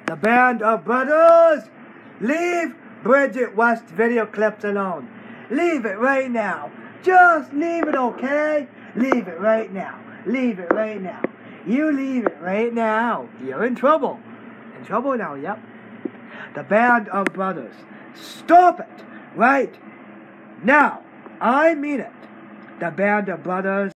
The Band of Brothers! Leave Bridget West video clips alone. Leave it right now. Just leave it, okay? Leave it right now. Leave it right now. You leave it right now. You're in trouble. In trouble now, yep. The Band of Brothers. Stop it right now. I mean it. The Band of Brothers.